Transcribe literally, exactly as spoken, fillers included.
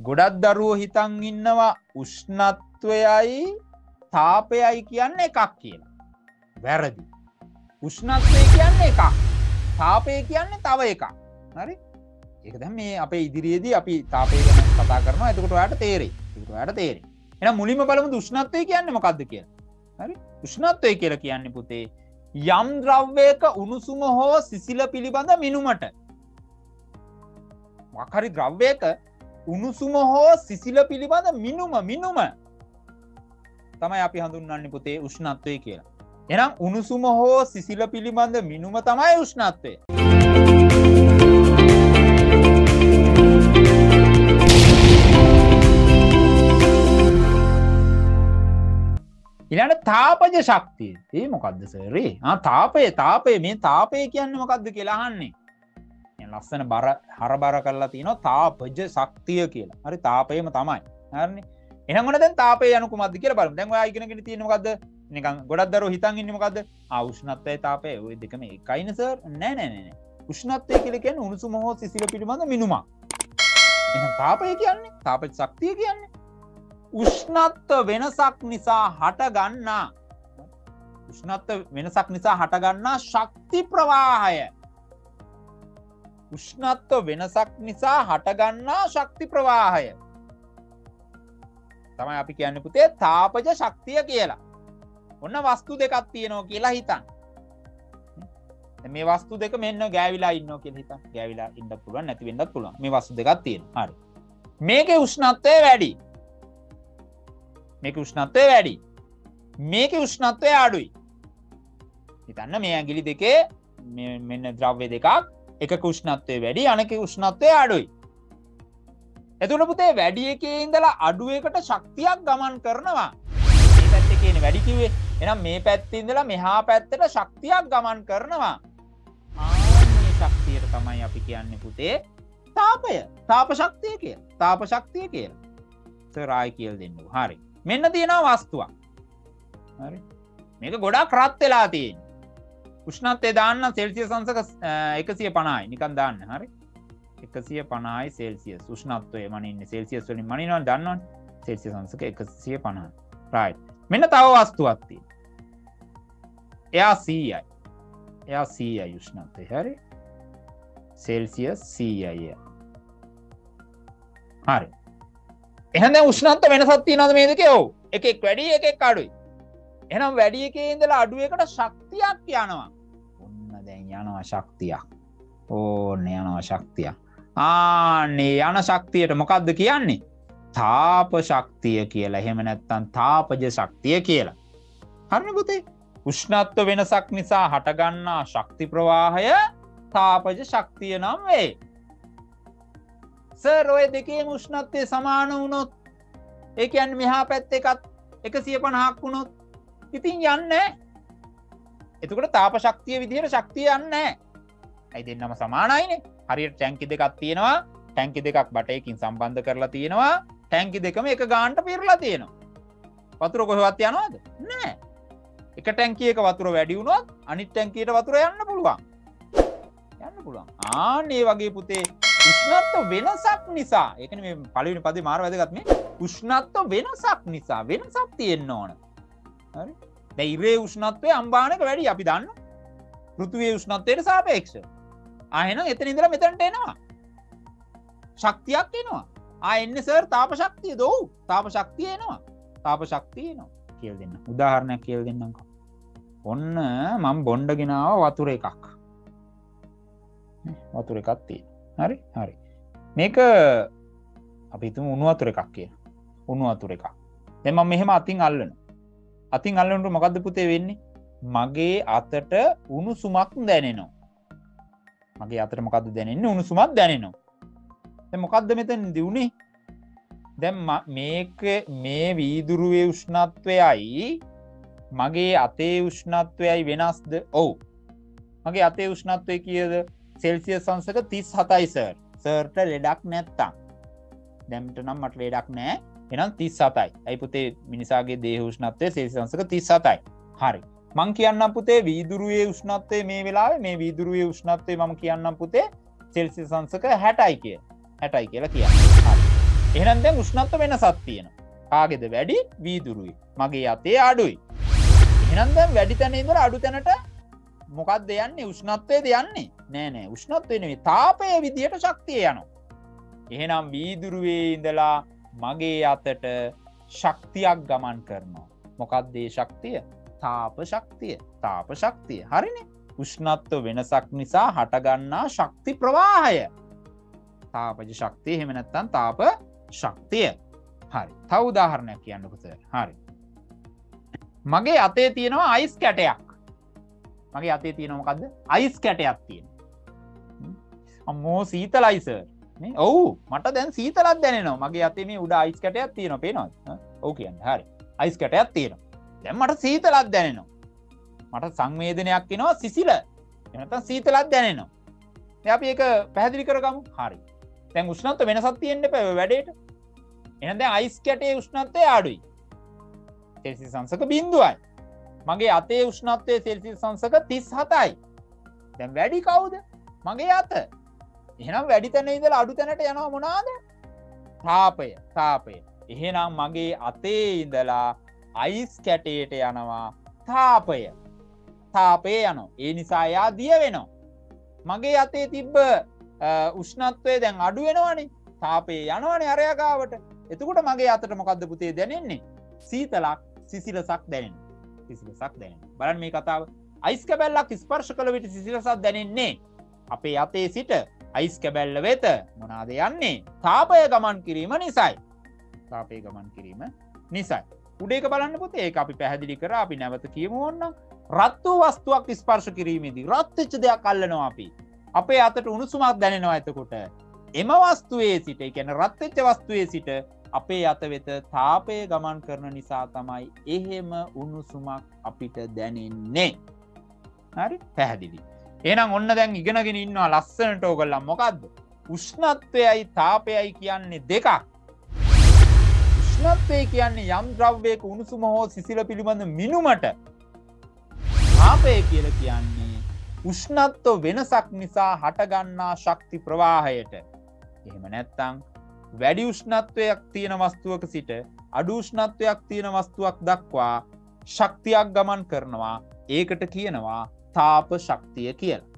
ගොඩක් දරුවෝ හිතන් ඉන්නවා උෂ්ණත්වයයි තාපයයි කියන්නේ එකක් කියලා. වැරදි. උෂ්ණත්වය කියන්නේ එකක්. තාපය කියන්නේ තව එකක්. හරි? ඒක දැන් මේ අපේ ඉදිරියේදී අපි තාපය ගැන කතා කරනවා. එතකොට ඔයාලට තේරෙයි. එතකොට ඔයාලට තේරෙයි. එහෙනම් මුලින්ම බලමු උෂ්ණත්වය කියන්නේ මොකක්ද කියලා. හරි? උෂ්ණත්වය කියලා කියන්නේ පුතේ යම් ද්‍රව්‍යයක උණුසුම හෝ සිසිල පිළිබඳ මිනුමට. මොකක් හරි ද්‍රව්‍යයක උණුසුම හෝ සිසිල පිළිබඳ මිනුම මිනුම තමයි අපි හඳුන්වන්නේ පුතේ උෂ්ණත්වය කියලා. එහෙනම් උණුසුම හෝ සිසිල පිළිබඳ මිනුම තමයි උෂ්ණත්වය. ඊළඟට තාපජ ශක්තිය. ඒ මොකද්ද සර්? ආ තාපය තාපය මේ තාපය කියන්නේ මොකද්ද කියලා අහන්නේ. දැන් ලස්සන බර හරබර කරලා තිනවා තාපජ ශක්තිය කියලා. හරි තාපයම තමයි. හරිනේ. එහෙනම් මොන දැන් තාපය යනු කුමක්ද කියලා බලමු. දැන් ඔයා ඉගෙනගෙන තියෙන්නේ මොකද්ද? නිකන් ගොඩක් දරුවෝ හිතන් ඉන්නේ මොකද්ද? ආ උෂ්ණත්වය තාපය ඔය දෙකම එකයිනේ සර්. නෑ නෑ නෑ නෑ. උෂ්ණත්වය කියලා කියන්නේ උණුසුම හෝ සිසිල පිළිබඳ මිනුමක්. එහෙනම් තාපය කියන්නේ තාපජ ශක්තිය කියන්නේ උෂ්ණත්ව වෙනසක් නිසා හටගන්නා උෂ්ණත්ව වෙනසක් නිසා හටගන්නා ශක්ති ප්‍රවාහය. උෂ්ණත්ව වෙනසක් නිසා හටගන්නා ශක්ති ප්‍රවාහය තමයි අපි කියන්නේ පුතේ තාපජ ශක්තිය කියලා. ඔන්න වස්තු දෙකක් තියෙනවා කියලා හිතන්න. දැන් මේ වස්තු දෙක මෙන්න ගෑවිලා ඉන්නවා කියලා හිතන්න. ගෑවිලා ඉන්නත් පුළුවන් නැති වෙන්නත් පුළුවන්. මේ වස්තු දෙකක් තියෙනවා. හරි. මේකේ උෂ්ණත්වය වැඩි. මේකේ උෂ්ණත්වය වැඩි. මේකේ උෂ්ණත්වය අඩුයි. හිතන්න මේ ඇඟිලි දෙකේ මෙන්න ද්‍රව්‍ය දෙකක් එකක උෂ්ණත්වය වැඩි අනෙකේ උෂ්ණත්වය අඩුයි. එතකොට පුතේ වැඩි එකේ ඉඳලා අඩු එකට ශක්තියක් ගමන් කරනවා. මේ පැත්තේ කියන්නේ වැඩි කිව්වේ. එහෙනම් මේ පැත්තේ ඉඳලා මෙහා පැත්තට ශක්තියක් ගමන් කරනවා. ආන්නේ ශක්තියට තමයි අපි කියන්නේ පුතේ තාපය. තාප ශක්තිය කියලා. තාප ශක්තිය කියලා. සර් ආයි කියලා දෙන්නකෝ. හරි. මෙන්න තියෙනවා වස්තුවක්. හරි. මේක ගොඩක් රත් වෙලා තියෙන්නේ. උෂ්ණත්වය දාන්න සෙල්සියස් අංශක එකසිය පනහයි නිකන් දාන්න. හරි. එකසිය පනහයි සෙල්සියස් උෂ්ණත්වය මනින්නේ සෙල්සියස් වලින් මනිනවා දන්නවනේ. සෙල්සියස් අංශක එකසිය පනහයි. රයිට්. මෙන්න තව වස්තුවක් තියෙනවා. එයා සීයයි. එයා සීයයි උෂ්ණත්වය. හරි. සෙල්සියස් සීයයි. හරි. එහෙනම් දැන් උෂ්ණත්ව වෙනසක් තියෙනවද මේ දෙකේ? ඔව්. එකෙක් වැඩි එකෙක් අඩුයි. එහෙනම් වැඩි එකේ ඉඳලා අඩු එකට ශක්තියක් යනවා. ඔන්න දැන් යනවා ශක්තියක්. ඕන්න යනවා ශක්තියක්. ආන්නේ යන ශක්තියට මොකද්ද කියන්නේ? තාප ශක්තිය කියලා. එහෙම නැත්නම් තාපජ ශක්තිය කියලා. හරිනේ පුතේ? උෂ්ණත්ව වෙනසක් නිසා හටගන්නා ශක්ති ප්‍රවාහය තාපජ ශක්තිය නම් වේ. සර් ඔය දෙකේම උෂ්ණත්වය සමාන වුණොත් ඒ කියන්නේ මෙහා පැත්තේ එකත් එකසිය පනහක් වුණොත් ඉතින් යන්නේ නැහැ. එතකොට තාප ශක්තිය විදිහට ශක්තිය යන්නේ නැහැ. ඇයි දෙන්නම සමානයිනේ. හරියට ටැංකි දෙකක් තියෙනවා. ටැංකි දෙකක් බටයකින් සම්බන්ධ කරලා තියෙනවා. ටැංකි දෙකම එක ගානට පිරලා තියෙනවා. වතුර කොහෙවත් යනවද? නැහැ. එක ටැංකියක වතුර වැඩි වුණොත් අනිත් ටැංකියට වතුර යන්න පුළුවන්. යන්න පුළුවන්. ආන් මේ වගේ පුතේ උෂ්ණත්ව වෙනසක් නිසා ඒ කියන්නේ මේ පළවෙනි පදේ මාර වැදගත් මේ උෂ්ණත්ව වෙනසක් නිසා වෙනසක් තියෙන්න ඕන. හරි. දැන් ඉරේ උෂ්ණත්වය අම්බානක වැඩි අපි දන්නවා. පෘථිවියේ උෂ්ණත්වයට සාපේක්ෂව. ආ එහෙනම් එතන ඉඳලා මෙතනට එනවා. ශක්තියක් එනවා. ආ එන්නේ සර් තාප ශක්තියද? ඔව්. තාප ශක්තිය එනවා. තාප ශක්තිය එනවා. කියලා දෙන්න. උදාහරණයක් කියලා දෙන්නම්කෝ. ඔන්න මම බොණ්ඩ ගෙනාව වතුර එකක්. වතුර එකක් තියෙනවා. හරි? හරි. මේක අපි හිතමු උණු වතුර එකක් කියලා. උණු වතුර එකක්. දැන් මම මෙහෙම අතින් අල්ලනවා. අතින් අල්ලනකොට මොකද්ද පුතේ වෙන්නේ? මගේ අතට උණුසුමක් දැනෙනවා. මගේ අතට මොකද්ද දැනෙන්නේ? උණුසුමක් දැනෙනවා. දැන් මොකද්ද මෙතනදී උනේ? දැන් මේක මේ වීදුරුවේ උෂ්ණත්වයයි මගේ අතේ උෂ්ණත්වයයි වෙනස්ද? ඔව්. මගේ අතේ උෂ්ණත්වය කීයද? සෙල්සියස් අංශක තිස් හතයි සර්. සර්ට ලෙඩක් නැත්තම්. දැන්ට නම් මට ලෙඩක් නැහැ. එහෙනම් තිස් හතයි. අයි පුතේ මිනිසාගේ දේහ උෂ්ණත්වය සෙල්සියස් අංශක තිස් හතයි. හරි. මං කියන්නම් පුතේ වීදුරුවේ උෂ්ණත්වය මේ වෙලාවේ මේ වීදුරුවේ උෂ්ණත්වය මම කියන්නම් පුතේ සෙල්සියස් අංශක හැටයි කියලා. හැටයි කියලා කියන්න. හරි. එහෙනම් දැන් උෂ්ණත්ව වෙනසක් තියෙනවා. කාගේද වැඩි? වීදුරුයි. මගේ අතේ අඩුයි. එහෙනම් දැන් වැඩි තැන ඉඳලා අඩු තැනට මොකක්ද යන්නේ? උෂ්ණත්වයේද යන්නේ? නෑ නෑ උෂ්ණත්වය නෙවෙයි තාපය විදියට ශක්තිය යනවා. එහෙනම් වීදුරුවේ ඉඳලා මගේ අතට ශක්තියක් ගමන් කරනවා. මොකක්ද ඒ ශක්තිය? තාප ශක්තිය. තාප ශක්තිය. හරිනේ. උෂ්ණත්ව වෙනසක් නිසා හටගන්නා ශක්ති ප්‍රවාහය. තාපජ ශක්තිය එහෙම නැත්නම් තාප ශක්තිය. හරි. තව උදාහරණයක් කියන්නකෝ සර්. හරි. මගේ අතේ තියෙනවා අයිස් කැටයක්. මගේ අතේ තියෙනවා මොකද්ද? අයිස් කැටයක් තියෙනවා. අම්මෝ සීතලයි සර්. නේ? ඔව් මට දැන් සීතලක් දැනෙනවා. මගේ අතේ මේ උඩ අයිස් කැටයක් තියෙනවා. පේනවද? ඔව් කියන්නේ. හරි. අයිස් කැටයක් තියෙනවා. දැන් මට සීතලක් දැනෙනවා. මට සංවේදනයක් එනවා සිසිල. එහෙම නැත්නම් සීතලක් දැනෙනවා. දැන් අපි ඒක පැහැදිලි කරගමු. හරි. දැන් උෂ්ණත්ව වෙනසක් තියෙන්න එපා ඔය වැඩේට. එහෙනම් දැන් අයිස් කැටයේ උෂ්ණත්වය අඩුයි. සෙල්සියස් අංශක බිංදුවයි. මගේ අතේ උෂ්ණත්වය සෙල්සියස් අංශක තිස් හතයි. දැන් වැඩි කවුද? මගේ අත. එහෙනම් වැඩි තැන ඉඳලා අඩු තැනට යනවා මොනවාද? තාපය. තාපය. එහෙනම් මගේ අතේ ඉඳලා අයිස් කැටයට යනවා තාපය. තාපය යනවා. ඒ නිසා එයා දිය වෙනවා. මගේ අතේ තිබ්බ උෂ්ණත්වය දැන් අඩු වෙනවනේ. තාපය යනවනේ අරයා ගාවට. එතකොට මගේ අතට මොකද්ද පුතේ දැනෙන්නේ? සීතලක්, සිසිලසක් දැනෙනවා. සිසිලසක් දැනෙනවා. බලන්න මේ කතාව. අයිස් කැබැල්ලක් ස්පර්ශ කළ විට සිසිලසක් දැනෙන්නේ. අපේ අතේ සිට අයිස් කැබැල්ල වෙත මොනවාද යන්නේ? තාපය ගමන් කිරීම නිසායි. තාපය ගමන් කිරීම නිසායි. උඩ එක බලන්න පුතේ. ඒක අපි පැහැදිලි කරා. අපි නැවත කියමු ඕනනම්. රත් වූ වස්තුවක් ස්පර්ශ කිරීමේදී රත් වෙච්ච දෙයක් අල්ලනවා අපි. අපේ අතට උණුසුමක් දැනෙනවා එතකොට. එම වස්තුවේ සිට, ඒ කියන්නේ රත් වෙච්ච වස්තුවේ සිට අපේ අත වෙත තාපය ගමන් කරන නිසා තමයි එහෙම උණුසුමක් අපිට දැනෙන්නේ. හරි? පැහැදිලි. එහෙනම් ඔන්න දැන් ඉගෙනගෙන ඉන්නවා ලස්සනට ඕගොල්ලන්. මොකද්ද? උෂ්ණත්වයයි තාපයයි කියන්නේ දෙකක්. උෂ්ණත්වය කියන්නේ යම් ද්‍රව්‍යයක උණුසුම හෝ සිසිල පිළිබඳ මිනුමට. තාපය කියලා කියන්නේ උෂ්ණත්ව වෙනසක් නිසා හටගන්නා ශක්ති ප්‍රවාහයට. එහෙම නැත්නම් වැඩි උෂ්ණත්වයක් තියෙන වස්තුවක සිට අඩු උෂ්ණත්වයක් තියෙන වස්තුවක් දක්වා ශක්තියක් ගමන් කරනවා. ඒකට කියනවා තාප ශක්තිය කියලා.